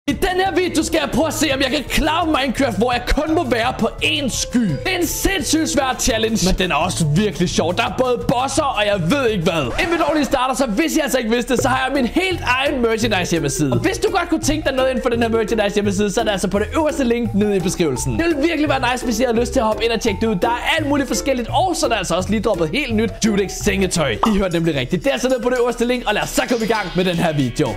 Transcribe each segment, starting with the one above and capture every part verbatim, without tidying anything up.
I den her video skal jeg prøve at se, om jeg kan klare Minecraft, hvor jeg kun må være på én sky. Det er en sindssygt svær challenge, men den er også virkelig sjov. Der er både bosser, og jeg ved ikke hvad. Inden vi dog lige starter, så hvis jeg altså ikke vidste det, så har jeg min helt egen merchandise hjemmeside. Og hvis du godt kunne tænke dig noget inden for den her merchandise hjemmeside, så er det altså på det øverste link nede i beskrivelsen. Det vil virkelig være nice, hvis I har lyst til at hoppe ind og tjekke det ud. Der er alt muligt forskelligt, og så er der altså også lige droppet helt nyt Judex sengetøj. I hørte nemlig rigtigt. Det er altså nede på det øverste link, og lad os så komme i gang med den her video.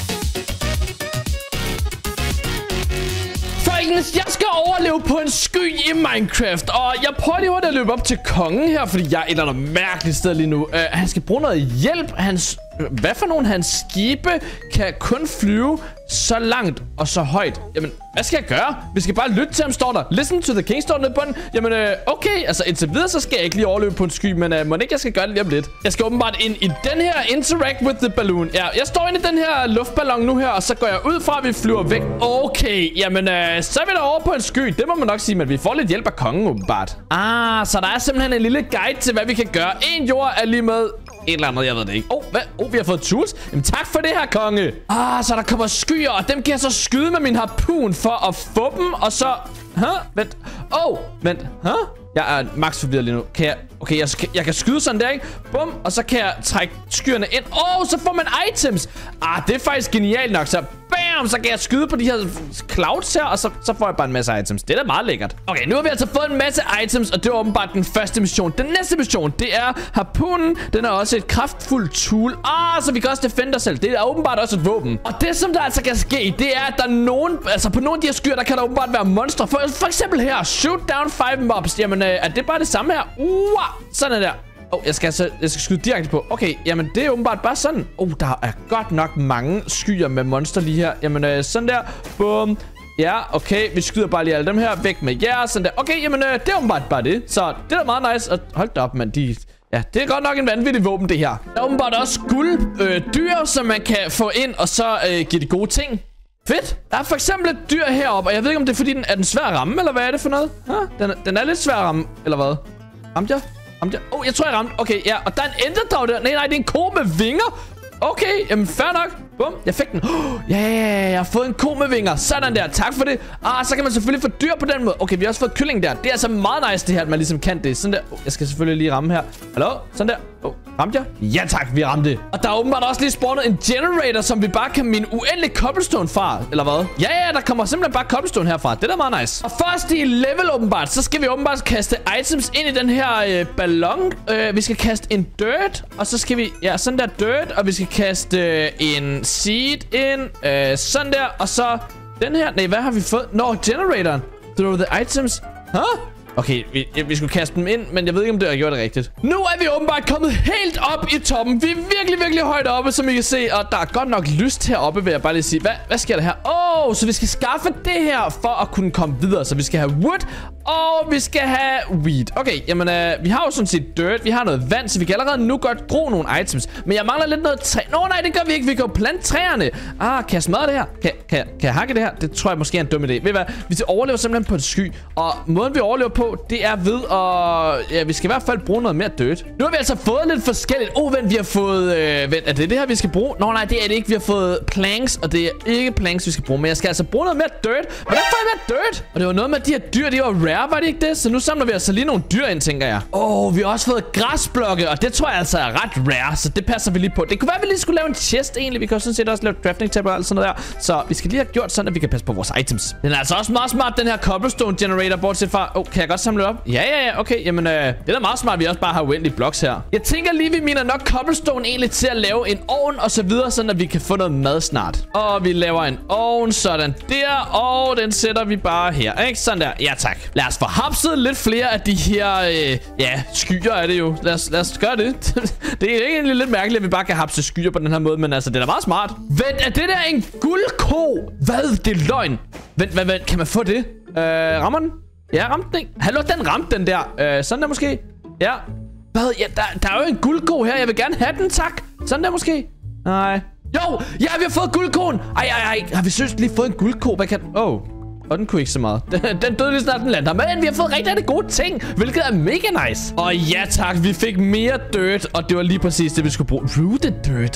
Jeg skal overleve på en sky i Minecraft, og jeg prøver lige hurtigt at løbe op til kongen her, fordi jeg er et eller andet mærkeligt sted lige nu. Uh, han skal bruge noget hjælp. Hans, hvad for nogle hans skibe kan kun flyve så langt og så højt? Jamen, hvad skal jeg gøre? Vi skal bare lytte til ham, står der. Listen to the king, står der nede på den. Jamen, øh, okay, altså indtil videre, så skal jeg ikke lige overleve på en sky, men øh, må ikke, jeg skal gøre det lige om lidt. Jeg skal åbenbart ind i den her interact with the balloon. Ja, jeg står inde i den her luftballon nu her, og så går jeg ud fra, at vi flyver væk. Okay, jamen, øh, så er vi derovre på en sky. Det må man nok sige, men vi får lidt hjælp af kongen, åbenbart. Ah, så der er simpelthen en lille guide til, hvad vi kan gøre. En jord er lige med et eller andet, jeg ved det ikke. Åh, oh, hvad? Oh, vi har fået tools. Jamen, tak for det her, konge. Ah, så der kommer skyer, og dem kan jeg så skyde med min harpun for at få dem, og så... Hæ? Vent. Åh, oh, vent. Hæ? Jeg er max forvirret lige nu. Kan jeg... Okay, jeg, jeg kan skyde sådan der, ikke? Bum, og så kan jeg trække skyerne ind. Åh, oh, så får man items. Ah, det er faktisk genialt nok. Så bam, så kan jeg skyde på de her clouds her, og så, så får jeg bare en masse items. Det er da meget lækkert. Okay, nu har vi altså fået en masse items, og det var åbenbart den første mission. Den næste mission, det er harpunen. Den er også et kraftfuldt tool. Ah, så vi kan også defende os selv. Det er åbenbart også et våben. Og det, som der altså kan ske, det er, at der er nogen... Altså, på nogle af de her skyer, der kan der åbenbart være monstre. For, for eksempel her, shoot down five mobs. Jamen, øh, er det bare det samme her? Uh, sådan der. Åh, oh, jeg skal altså, jeg skal skyde direkte på. Okay, jamen det er åbenbart bare sådan. Åh, oh, der er godt nok mange skyer med monster lige her. Jamen, øh, sådan der. Bum. Ja, okay, vi skyder bare lige alle dem her væk med jer. Sådan der. Okay, jamen øh, det er åbenbart bare det. Så det er da meget nice. Og hold da op, mand. De... Ja, det er godt nok en vanvittig våben, det her. Der er åbenbart også guld øh, dyr, som man kan få ind, og så øh, give det gode ting. Fedt. Der er for eksempel et dyr heroppe, og jeg ved ikke, om det er fordi, den er den svær at ramme, eller hvad er det for noget? Ha? Den, den er lidt svær at ramme, eller hvad? Ramte jeg? Ramte jeg? Åh, oh, jeg tror, jeg ramte. Okay, ja. Og der er en enderdrag der. Nej, nej, det er en ko med vinger. Okay, jamen fair nok. Bum, jeg fik den. Oh, ja, ja, ja, jeg har fået en ko med vinger. Sådan der, tak for det. Ah, så kan man selvfølgelig få dyr på den måde. Okay, vi har også fået kylling der. Det er altså meget nice det her, at man ligesom kan det. Sådan der. Oh, jeg skal selvfølgelig lige ramme her. Hallo? Sådan der. Oh, ramte jeg? Ja tak, vi ramte. Og der er åbenbart også lige spawnet en generator, som vi bare kan mine uendelige cobblestone fra. Eller hvad? Ja, ja, der kommer simpelthen bare cobblestone herfra. Det er da meget nice. Og først i level åbenbart, så skal vi åbenbart kaste items ind i den her øh, ballon. Øh, vi skal kaste en dirt, og så skal vi... Ja, sådan der dirt, og vi skal kaste øh, en seed ind. Øh, sådan der, og så den her... Nej, hvad har vi fået? Nå, no, generatoren. Throw the items. Huh? Okay, vi, vi skulle kaste dem ind, men jeg ved ikke, om det har gjort det rigtigt. Nu er vi åbenbart kommet helt op i toppen. Vi er virkelig, virkelig højt oppe, som I kan se. Og der er godt nok lyst heroppe, vil jeg bare lige sige. Hvad, hvad sker der her? Åh, oh, så vi skal skaffe det her, for at kunne komme videre. Så vi skal have wood, og vi skal have weed. Okay, jamen, øh, vi har jo sådan set dirt. Vi har noget vand, så vi kan allerede nu godt gro nogle items. Men jeg mangler lidt noget træ. Nå, nej, det gør vi ikke. Vi kan jo plante træerne. Ah, kan jeg smadre det her? Kan, kan, kan jeg hakke det her? Det tror jeg måske er en dum idé. Ved I hvad? Vi overlever simpelthen på en sky. Og måden, vi overlever på, det er ved at... Ja, vi skal i hvert fald bruge noget mere dirt. Nu har vi altså fået lidt forskelligt. Åh, oh, vent, vi har fået... Øh, vent, er det det her, vi skal bruge? Nå, nej, det er det ikke. Vi har fået planks, og det er ikke planks, vi skal bruge. Men jeg skal altså bruge noget mere dirt. Hvordan får jeg mere dirt? Og det var noget med, at de her dyr, de var rare, var det ikke det? Så nu samler vi altså lige nogle dyr ind, tænker jeg. Åh, oh, vi har også fået græsblokke, og det tror jeg altså er ret rare, så det passer vi lige på. Det kunne være, at vi lige skulle lave en chest, egentlig. Vi kan jo sådan set også lave crafting table og alt sådan noget der. Så vi skal lige have gjort sådan, at vi kan passe på vores items. Den er altså også meget smart, den her cobblestone generator, bortset fra... Åh, oh, kan jeg godt samle op? Ja, ja, ja, okay. Jamen, øh, det er da meget smart, at vi også bare har uendelige blocks her. Jeg tænker lige, vi miner nok cobblestone egentlig til at lave en ovn og så videre, sådan at vi kan få noget mad snart. Og vi laver en ovn, sådan der, og den sætter vi bare her, ikke? Sådan der. Ja, tak. Lad os få hapset lidt flere af de her, øh, ja, skyer er det jo. Lad os, lad os gøre det. Det er egentlig lidt mærkeligt, at vi bare kan hapse skyer på den her måde, men altså, det er da meget smart. Vent, er det der en guldko? Hvad? Det er løgn. Vent, vent, vent. Kan man få det? Øh, rammer den? Ja, ramte den ikke? Hallo, den ramte den der. Øh, sådan der måske. Ja. Hvad? Ja, der, der er jo en guldko her. Jeg vil gerne have den, tak. Sådan der måske. Nej. Jo, ja, vi har fået guldkoen. Ej, ej, ej. Har vi søgt lige fået en guldko? Hvad kan den? Åh. Oh. Og den kunne ikke så meget. Den, den døde lige snart den lander. Men vi har fået rigtig, rigtig gode ting, hvilket er mega nice. Og ja tak, vi fik mere dirt, og det var lige præcis det, vi skulle bruge. Rooted dirt.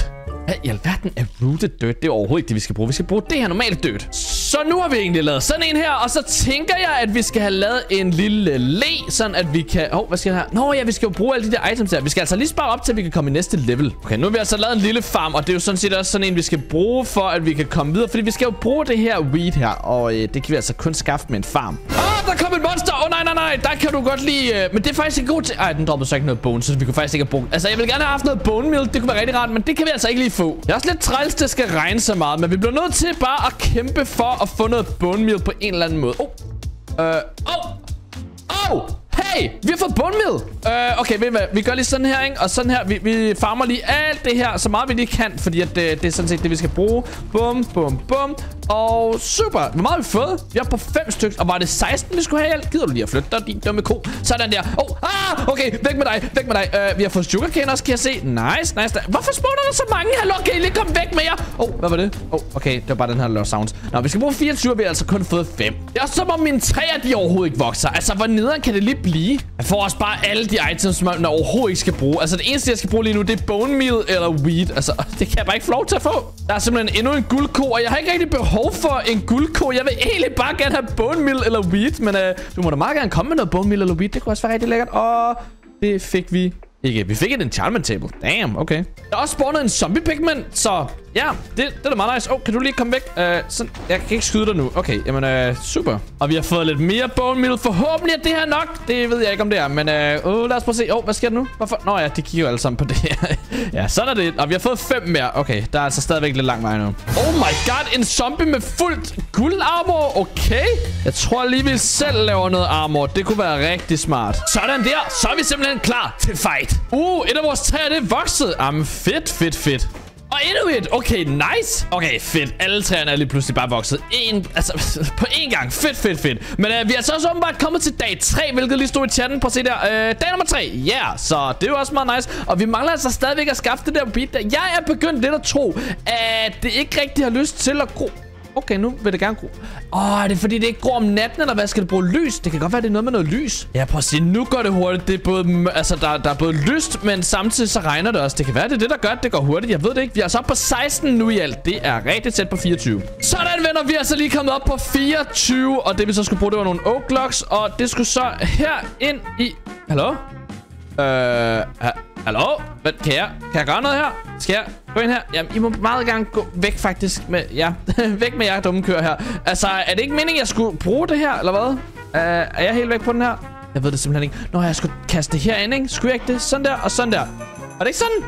Hvad i alverden er rooted dirt? Det er overhovedet ikke det, vi skal bruge. Vi skal bruge det her normale dirt. Så nu har vi egentlig lavet sådan en her, og så tænker jeg, at vi skal have lavet en lille le, sådan at vi kan... Åh, oh, hvad skal jeg her? Nå ja, vi skal jo bruge alle de der items her. Vi skal altså lige spare op til, at vi kan komme i næste level. Okay, nu har vi altså lavet en lille farm, og det er jo sådan set også sådan en, vi skal bruge for, at vi kan komme videre. Fordi vi skal jo bruge det her weed her, og øh, det kan vi altså kun skaffe med en farm. Åh, oh, der kom et monster! Åh, oh, nej, nej, nej, der kan du godt lide... Øh, men det er faktisk ikke god til... Ej, den droppede så ikke noget bone, så vi kunne faktisk ikke have brugt... Altså, jeg vil gerne have haft noget bone meal, det kunne være rigtig rart, men det kan vi altså ikke lige få. Jeg er også lidt træls, det skal regne så meget, men vi bliver nødt til bare at kæmpe for at få noget bone meal på en eller anden måde. Åh, oh. øh, åh, oh. oh. Hey, vi har fået bone meal. Uh, okay, ved I hvad? Vi gør lige sådan her, ikke? Og sådan her. Vi, vi farmer lige alt det her, så meget vi lige kan. Fordi at det, det er sådan set det, vi skal bruge. Bum, bum, bum. Og super. Hvor meget har vi fået? Vi er på fem stykker. Og var det seksten, vi skulle have alt? Gider du lige at flytte dig, din dumme ko? Sådan der. Oh, ah, okay. Væk med dig. Væk med dig. Uh, vi har fået sugarcane også, kan jeg se. Nice, nice. Hvorfor spawner der så mange? Hallo, kan I lige komme væk med jer? Åh, oh, hvad var det? Åh, oh, okay. Det var bare den her lille sounds. Nå, vi skal bruge fireogtyve, vi har altså kun fået fem. Det er som om mine træer, de overhovedet ikke vokser. Altså, hvor nederen kan det lige blive? Jeg får også bare alle de items, som man overhovedet ikke skal bruge. Altså, det eneste, jeg skal bruge lige nu, det er bone meal eller weed. Altså, det kan jeg bare ikke få lov til at få. Der er simpelthen endnu en guldko, og jeg har ikke rigtig behov for en guldko. Jeg vil egentlig bare gerne have bone meal eller weed, men øh, du må da meget gerne komme med noget bone meal eller weed. Det kunne også være rigtig lækkert. Og det fik vi ikke. Vi fik et enchantment table. Damn, okay. Der er også spawnet en zombie pigman, så ja, det, det er da meget nice. Åh, oh, kan du lige komme væk? Uh, sådan, jeg kan ikke skyde dig nu. Okay, jamen, uh, super. Og vi har fået lidt mere bone meal. Forhåbentlig er det her nok. Det ved jeg ikke, om det er, men uh, uh, lad os prøve at se. Åh, oh, hvad sker der nu? Hvorfor? Nå ja, de kigger jo alle sammen på det her. Ja, sådan er det. Og vi har fået fem mere. Okay, der er altså stadigvæk lidt lang vej nu. Oh my god, en zombie med fuldt guldarmor. Okay. Jeg tror lige, vi selv laver noget armor. Det kunne være rigtig smart. Sådan der. Så er vi simpelthen klar til fight. Uh, et af vores træer, det er vokset. Jamen, fedt, fedt, fedt. Og endnu et. Okay, nice. Okay, fedt. Alle træerne er lige pludselig bare vokset. En, altså, på én gang. Fedt, fedt, fedt. Men uh, vi er så også åbenbart kommet til dag tre, hvilket lige stod i chatten. Prøv at se der. Uh, dag nummer tre. Ja, yeah. Så det er jo også meget nice. Og vi mangler altså stadigvæk at skaffe det der beat der. Jeg er begyndt lidt at tro, at det ikke rigtig har lyst til at gro. Okay, nu vil det gerne gro. Åh, oh, er det fordi, det ikke gror om natten, eller hvad? Skal det bruge lys? Det kan godt være, det er noget med noget lys. Ja, prøv at se. Nu går det hurtigt. Det er både, altså, der, der er både lyst, men samtidig så regner det også. Det kan være, det er det, der gør, at det går hurtigt. Jeg ved det ikke. Vi er altså op på seksten nu i alt. Det er rigtig tæt på fireogtyve. Sådan, venner. Vi er så lige kommet op på fireogtyve. Og det, vi så skulle bruge, det var nogle oak logs. Og det skulle så her ind i... Hallo? Øh... Ha Hallo? Hvad, kan jeg, kan jeg gøre noget her? Skal jeg gå ind her? Jamen, I må meget gerne gå væk faktisk med... Ja, væk med jer, dumme kører her. Altså, er det ikke meningen, jeg skulle bruge det her, eller hvad? Uh, er jeg helt væk på den her? Jeg ved det simpelthen ikke. Nå, jeg skulle kaste det herinde, ikke? Skulle jeg ikke det? Sådan der og sådan der. Er det ikke sådan?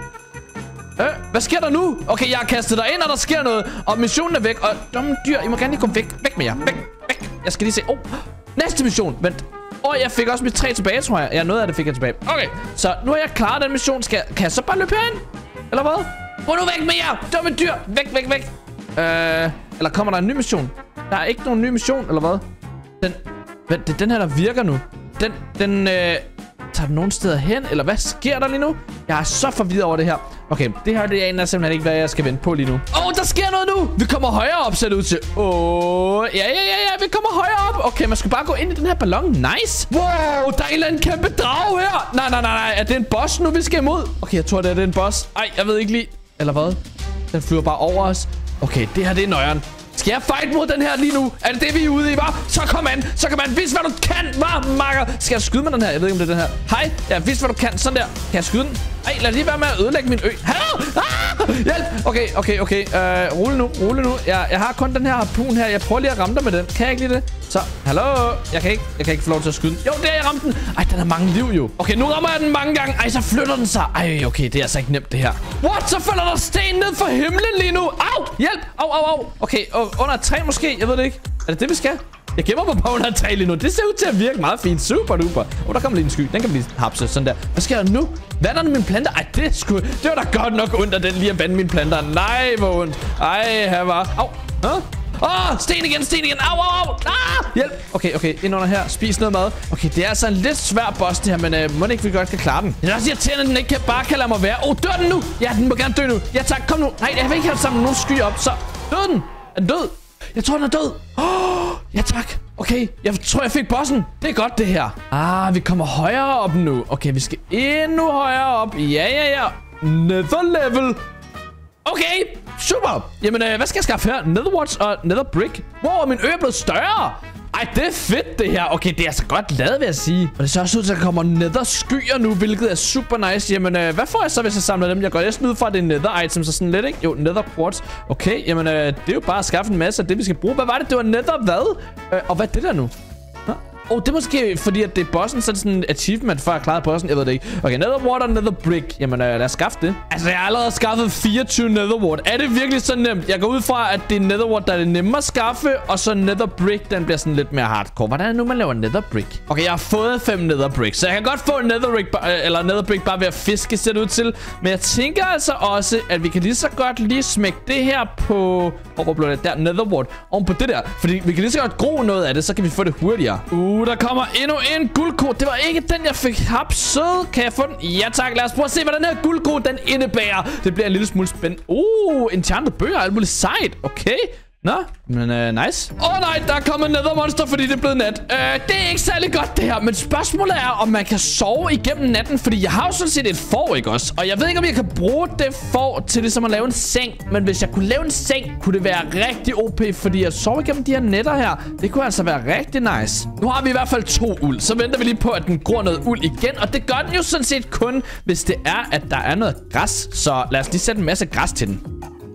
Øh, hvad sker der nu? Okay, jeg har kastet dig ind, og der sker noget. Og missionen er væk. Og dumme dyr, I må gerne lige komme væk. Væk med jer. Væk, væk. Jeg skal lige se. Åh, oh, næste mission. Vent. Åh, oh, jeg fik også mit træ tilbage, tror jeg. Ja, noget af det fik jeg tilbage. Okay, så nu har jeg klaret den mission. Skal, kan jeg så bare løbe herind? Eller hvad? Gå nu væk med jer! Dumme dyr! Væk, væk, væk! Øh, eller kommer der en ny mission? Der er ikke nogen ny mission, eller hvad? Den... Vent, det er den her, der virker nu. Den... Den... Øh, tager den nogen steder hen? Eller hvad sker der lige nu? Jeg er så forvirret over det her. Okay, det her det aner simpelthen ikke, hvad jeg skal vente på lige nu. Åh, oh, der sker noget nu! Vi kommer højere op, ser det ud til. Åh, oh, ja, ja, ja, ja, vi kommer højere op. Okay, man skal bare gå ind i den her ballon. Nice! Wow, der er en eller anden kæmpe drage her. Nej, nej, nej, nej. Er det en boss nu, vi skal imod? Okay, jeg tror, det er, det er en boss. Ej, jeg ved ikke lige. Eller hvad? Den flyver bare over os. Okay, det her, det er nøjeren. Skal jeg fight mod den her lige nu? Er det det, vi er ude i, hva'? Så kom an! Så kom an! Vis, hvad du kan, hva', makker? Skal jeg skyde med den her? Jeg ved ikke, om det er den her. Hej! Ja, vis, hvad du kan. Sådan der. Kan jeg skyde den? Ej, lad lige være med at ødelægge min ø. Hallo! Ah! Hjælp! Okay, okay, okay. Uh, rulle nu, rulle nu. Jeg, jeg har kun den her harpun her. Jeg prøver lige at ramme dig med den. Kan jeg ikke lige det? Så, hallo? Jeg kan ikke, jeg kan ikke få lov til at skyde den. Jo, det er jeg ramte den. Ej, den har mange liv jo. Okay, nu rammer jeg den mange gange. Ej, så flytter den sig. Ej, okay, det er altså ikke nemt, det her. What? Så falder der sten ned fra himlen lige nu. Au! Hjælp! Au, au, au. Okay, under et træ måske. Jeg ved det ikke. Er det det, vi skal? Jeg gemmer mig på under et træ lige nu. Det ser ud til at virke meget fint. Super duper. Åh, oh, der kommer lige en sky. Den kan vi lige hapse. Sådan der. Hvad sker der nu? Hvad er der med mine planter? Ej, det skulle... Det var da godt nok ondt, at den lige at vande mine planter. Nej, hvor ondt. Ej, her var... Au. Huh? Åh, oh, sten igen, sten igen. Au, au, au. Ah, hjælp. Okay, okay. Ind under her. Spis noget mad. Okay, det er altså en lidt svær boss, det her. Men uh, må det ikke, vi godt kan klare den. Det er også irriterende, at den ikke kan, bare kan lade mig være. Åh, oh, dør den nu? Ja, den må gerne dø nu. Ja, tak. Kom nu. Nej, jeg vil ikke have sammen nogen sky op. Så død den. Er den død? Jeg tror, den er død. Åh, oh, ja tak. Okay, jeg tror, jeg fik bossen. Det er godt, det her. Ah, vi kommer højere op nu. Okay, vi skal endnu højere op. Ja, ja, ja. Nether level. Okay, super. Jamen, øh, hvad skal jeg skaffe her? Netherwarts og Nether Brick. Wow, min ø er blevet større. Ej, det er fedt, det her. Okay, det er altså godt lavet, vil jeg sige. Og det ser også ud til, at der kommer nether skyer nu, hvilket er super nice. Jamen, øh, hvad får jeg så, hvis jeg samler dem? Jeg går næsten ud fra, at det er nether items og sådan lidt, ikke? Jo, nether quartz. Okay, jamen, øh, det er jo bare at skaffe en masse af det, vi skal bruge. Hvad var det? Det var nether hvad? Øh, og hvad er det der nu? Åh, oh, det er måske fordi, at det er bossen, så er det sådan en achievement for at klare bossen. Jeg ved det ikke. Okay, nether wart og nether brick. Jamen, øh, lad os skaffe det. Altså, jeg har allerede skaffet fireogtyve nether wart. Er det virkelig så nemt? Jeg går ud fra, at det er nether wart, der er det nemmere at skaffe. Og så nether brick, den bliver sådan lidt mere hardcore. Hvordan er det nu, man laver nether brick? Okay, jeg har fået fem nether brick. Så jeg kan godt få en nether brick, eller nether brick bare ved at fiske, ser det ud til. Men jeg tænker altså også, at vi kan lige så godt lige smække det her på... Oh, hvor blev det? Der, nether wart. Oven på det der. Fordi vi kan lige så godt gro noget af det, så kan vi få det hurtigere. Uh, der kommer endnu en guldkode. Det var ikke den, jeg fik hapset. Kan jeg få den? Ja tak. Lad os prøve at se, hvad den her guldkode, den indebærer. Det bliver en lille smule spændende. Uh, enchanted bøger. Alt muligt sejt. Okay. Nå, men uh, nice. Åh oh, nej, der er kommet nether monster, fordi det er blevet nat. Uh, det er ikke særlig godt, det her. Men spørgsmålet er, om man kan sove igennem natten. Fordi jeg har jo sådan set et får, ikke også? Og jeg ved ikke, om jeg kan bruge det får til det som at lave en seng. Men hvis jeg kunne lave en seng, kunne det være rigtig O P. Fordi jeg sover igennem de her netter her. Det kunne altså være rigtig nice. Nu har vi i hvert fald to uld. Så venter vi lige på, at den gror noget uld igen. Og det gør den jo sådan set kun, hvis det er, at der er noget græs. Så lad os lige sætte en masse græs til den.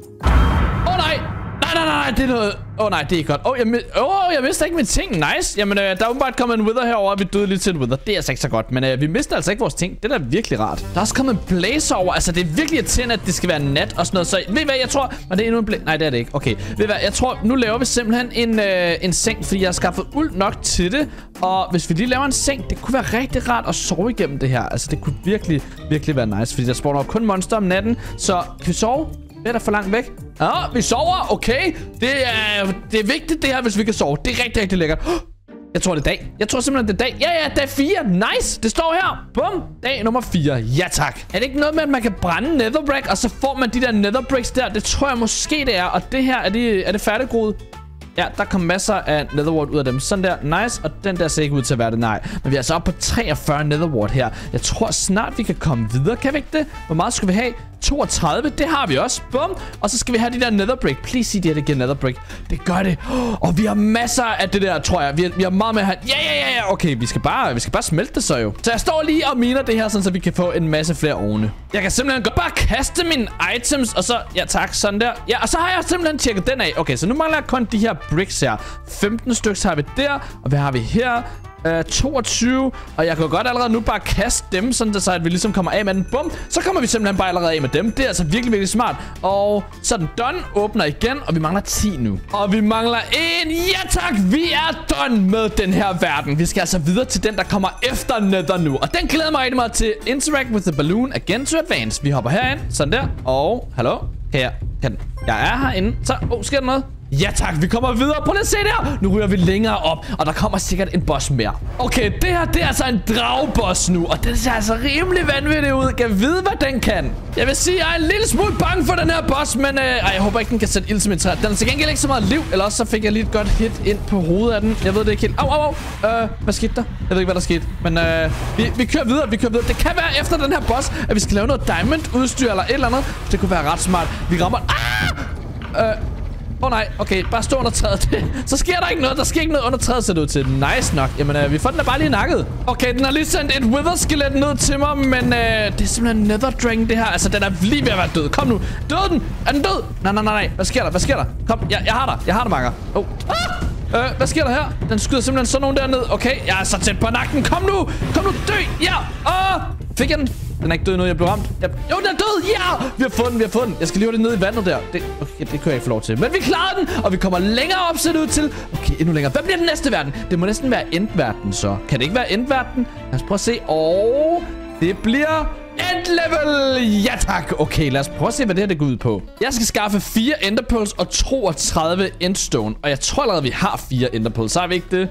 Åh oh, nej! Nej, nej, nej, det er noget... Åh, oh, nej, det er ikke godt. Åh, oh, jeg, mi oh, jeg mister ikke mine ting. Nice. Jamen, øh, der er åbenbart kommet en wither herover, og vi døde lige til en wither. Det er altså ikke så godt, men øh, vi mister altså ikke vores ting. Det er da virkelig rart. Der er også kommet en blaze over. Altså, det er virkelig irriterende, at det skal være nat og sådan noget. Så ved I hvad, jeg tror... Og det er endnu en blaze... Nej, det er det ikke. Okay. Ved I hvad, jeg tror, nu laver vi simpelthen en, øh, en seng, fordi jeg har skaffet uld nok til det. Og hvis vi lige laver en seng, det kunne være rigtig rart at sove igennem det her. Altså, det kunne virkelig, virkelig være nice, fordi der spawner kun monster om natten. Så kan vi sove? Det er der for langt væk. Ja, vi sover. Okay. Det er, det er vigtigt det her, hvis vi kan sove. Det er rigtig, rigtig lækkert. Jeg tror, det er dag. Jeg tror simpelthen, det er dag. Ja, ja, dag fire. Nice. Det står her. Bum. Dag nummer fire. Ja, tak. Er det ikke noget med, at man kan brænde netherbrick, og så får man de der netherbricks der? Det tror jeg måske, det er. Og det her, er det, er det færdiggroet? Ja, der kom masser af netherwart ud af dem. Sådan der, nice. Og den der ser ikke ud til at være det, nej. Men vi er altså oppe på treogfyrre netherwart her. Jeg tror snart, vi kan komme videre. Kan vi ikke det? Hvor meget skal vi have? toogtredive, det har vi også. Bum. Og så skal vi have de der netherbrick. Please sig det her, det giver netherbrick. Det gør det. Og vi har masser af det der, tror jeg. Vi har, vi har meget med her. Ja, ja, ja, ja. Okay, vi skal bare, vi skal bare smelte det så jo. Så jeg står lige og miner det her, sådan, så vi kan få en masse flere ovne. Jeg kan simpelthen godt bare kaste mine items, og så, ja tak, sådan der. Ja, og så har jeg simpelthen tjekket den af. Okay, så nu mangler jeg kun de her bricks her. femten stykker har vi der, og hvad har vi her? Uh, toogtyve, og jeg kan godt allerede nu bare kaste dem, sådan så at vi ligesom kommer af med den. Bum, så kommer vi simpelthen bare allerede af med dem. Det er altså virkelig, virkelig smart. Og så er den done, åbner igen, og vi mangler ti nu. Og vi mangler en. Ja tak, vi er done med den her verden. Vi skal altså videre til den, der kommer efter nether nu. Og den glæder mig rigtig meget til. Interact with the balloon again to advance. Vi hopper herind, sådan der. Og, hallo, her, kan jeg er herinde. Så, oh, sker der noget? Ja tak, vi kommer videre. Prøv lige at se der. Nu ryger vi længere op, og der kommer sikkert en boss mere. Okay, det her, det er altså en dragboss nu, og den ser altså rimelig vanvittig ud. Kan jeg vide, hvad den kan? Jeg vil sige, jeg er en lille smule bange for den her boss, men øh, ej, jeg håber ikke, den kan sætte ild som en træ. Den har til gengæld ikke så meget liv, eller også så fik jeg lige et godt hit ind på hovedet af den. Jeg ved det ikke helt. Au, au, au. Øh, hvad skete der? Jeg ved ikke, hvad der skete, men øh, vi, vi kører videre, vi kører videre. Det kan være efter den her boss, at vi skal lave noget diamond udstyr eller et eller andet. Det kunne være ret smart. Vi rammer... Ah! Øh... Åh oh, nej, okay, bare stå under træet. Så sker der ikke noget, der sker ikke noget under træet, ser det ud til. Nice nok. Jamen, øh, vi får den da bare lige nakket. Okay, den har lige sendt et wither-skelet ned til mig, men øh, det er simpelthen nether dragon, det her. Altså, den er lige ved at være død. Kom nu. Død den. Er den død? Nej, nej, nej, nej. Hvad sker der? Hvad sker der? Kom, jeg, jeg har dig. Jeg har dig, makker. Oh. Ah! Øh, hvad sker der her? Den skyder simpelthen sådan nogen derned. Okay, jeg er så tæt på nakken. Kom nu. Kom nu, dø. Ja. Åh. Fik jeg den? Den er ikke død nu, jeg blev ramt. Jeg... Jo, den er død! Ja! Vi har fået den, vi har fået den. Jeg skal lige have det ned i vandet der. Det, okay, det kan jeg ikke få lov til. Men vi klarer den, og vi kommer længere op, ser det ud til. Okay, endnu længere. Hvad bliver den næste verden? Det må næsten være endverden, så. Kan det ikke være endverden? Lad os prøve at se. Og det bliver endlevel! Ja tak! Okay, lad os prøve at se, hvad det her det går ud på. Jeg skal skaffe fire enderpearls og toogtredive endstone. Og jeg tror allerede, vi har fire enderpearls. Så har vi ikke det?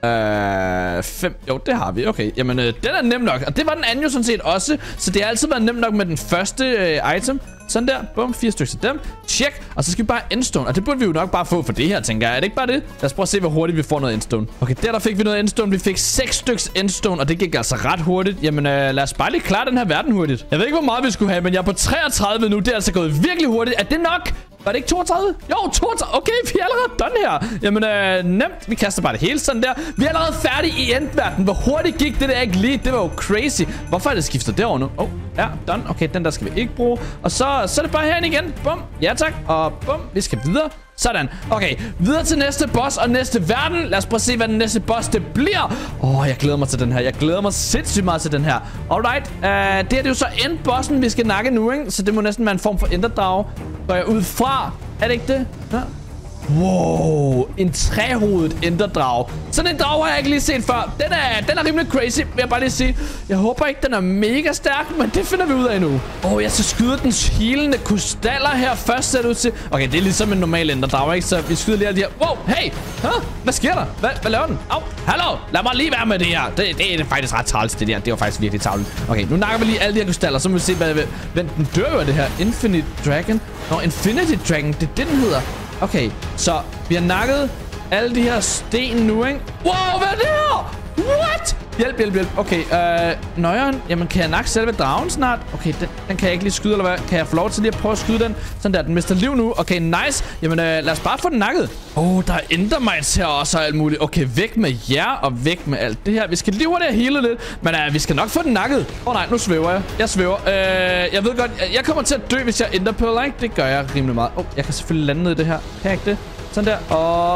Øh, fem. Jo, det har vi. Okay, jamen, øh, den er nem nok. Og det var den anden jo sådan set også. Så det har altid været nemt nok med den første øh, item. Sådan der. Bum, fire stykker til dem. Check. Og så skal vi bare have endstone. Og det burde vi jo nok bare få for det her, tænker jeg. Er det ikke bare det? Lad os prøve at se, hvor hurtigt vi får noget endstone. Okay, der der fik vi noget endstone. Vi fik seks stykker endstone, og det gik altså ret hurtigt. Jamen, øh, lad os bare lige klare den her verden hurtigt. Jeg ved ikke, hvor meget vi skulle have, men jeg er på treogtredive nu. Det er altså gået virkelig hurtigt. Er det nok? Var det ikke toogtredive? Jo, toogtredive. Okay, vi er allerede done her. Jamen, øh, nemt. Vi kaster bare det hele sådan der. Vi er allerede færdige i endverden. Hvor hurtigt gik det der ikke lige? Det var jo crazy. Hvorfor er det skiftet derovre nu? Åh, oh, ja, done. Okay, den der skal vi ikke bruge. Og så, så er det bare herinde igen. Bum. Ja, tak. Og bum. Vi skal videre. Sådan. Okay, videre til næste boss og næste verden. Lad os prøve at se, hvad den næste boss det bliver. Åh, oh, jeg glæder mig til den her. Jeg glæder mig sindssygt meget til den her. Alright. Uh, det her det er jo så endbossen, vi skal nakke nu, ikke? Så det må næsten være en form for enderdrage. Går jeg ud fra. Er det ikke det? Ja. Wow, en trehovedet enderdrag. Sådan en drag har jeg ikke lige set før. Den er, den er rimelig crazy, vil jeg bare lige sige. Jeg håber ikke, den er mega stærk, men det finder vi ud af nu. Åh, oh, jeg skal skyde dens healende krystaller her først, ser det ud til. Okay, det er ligesom en normal enderdrag, ikke? Så vi skyder lige af de her. Wow, hey! Huh? Hvad sker der? Hvad, hvad laver den? Au, hallo! Lad mig lige være med det her. Det, det, det er faktisk ret træls, det der. Det var faktisk virkelig tavligt. Okay, nu nakker vi lige alle de her krystaller, så må vi se, hvad det Vent, den dør jo af det her. Infinite Dragon. Nå, Infinity Dragon, det er det, den hedder. Okay, så vi har nakket alle de her sten nu, ikke? Wow, hvad er det her? What? Hjælp, hjælp, hjælp. Okay, øh, nøjeren. Jamen, kan jeg nakke selve dragen snart? Okay, den, den kan jeg ikke lige skyde, eller hvad? Kan jeg få lov til lige at prøve at skyde den? Sådan der, den mister liv nu. Okay, nice. Jamen, øh, lad os bare få den nakket. Åh, oh, der er endermines her også og alt muligt. Okay, væk med jer og væk med alt det her. Vi skal lige hurtigt have healet lidt. Men øh, vi skal nok få den nakket. Åh oh, nej, nu svæver jeg. Jeg svæver. Øh, jeg ved godt, jeg, jeg kommer til at dø, hvis jeg enderpearl, ikke? Det gør jeg rimelig meget. Åh, oh, jeg kan selvfølgelig lande ned i det her. Kan jeg ikke det? Sådan der. Og...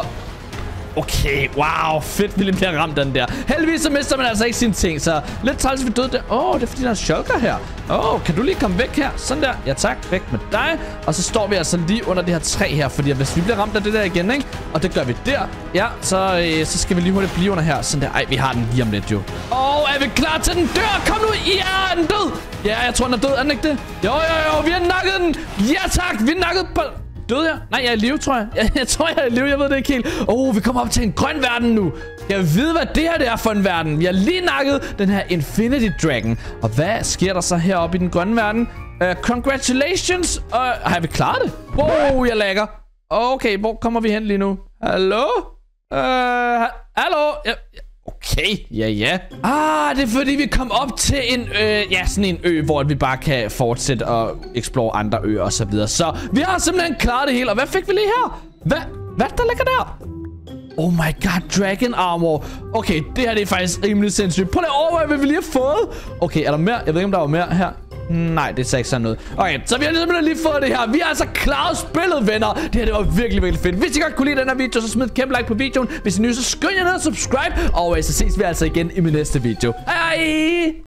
Okay, wow, fedt, William bliver ramt den der. Heldigvis så mister man altså ikke sine ting, så lidt træls vi døde der. Åh, oh, det er fordi der er en shulker her. Åh, oh, kan du lige komme væk her? Sådan der, ja tak, væk med dig. Og så står vi altså lige under det her træ her, fordi hvis vi bliver ramt af det der igen, ikke? Og det gør vi der, ja, så, øh, så skal vi lige hurtigt blive under her. Sådan der, ej, vi har den lige om lidt jo. Åh, oh, er vi klar til den dør? Kom nu, ja, er den død? Ja, jeg tror den er død, er den ikke det? Jo, jo, jo, vi har nakket den. Ja tak, vi har nakket på... Døde jeg? Nej, jeg er i live, tror jeg. Jeg, jeg tror, jeg er i live. Jeg ved det ikke helt. Åh, oh, vi kommer op til en grøn verden nu. Jeg ved, hvad det her det er for en verden. Vi har lige nakket den her Infinity Dragon. Og hvad sker der så heroppe i den grønne verden? Uh, congratulations. Uh, har vi klaret det? Wow, jeg lagger. Okay, hvor kommer vi hen lige nu? Hallo? Uh, ha hallo? Ja, okay, ja, ja. Ah, det er fordi, vi kom op til en ø, ja, sådan en ø, hvor vi bare kan fortsætte og explore andre øer og så videre. Så vi har simpelthen klaret det hele. Og hvad fik vi lige her? Hvad, hvad der ligger der? Oh my god, Dragon Armor. Okay, det her det er faktisk rimelig sindssygt. Prøv lige at overveje, hvad vi lige har fået. Okay, er der mere? Jeg ved ikke, om der var mere her. Nej, det er ikke sådan noget. Okay, så vi har simpelthen lige fået det her. Vi har altså klaret spillet, venner. Det her, det var virkelig, virkelig fedt. Hvis I godt kunne lide den her video, så smid et kæmpe like på videoen. Hvis I er nye, så skynd jer ned og subscribe. Og så ses vi altså igen i min næste video. Hej hej!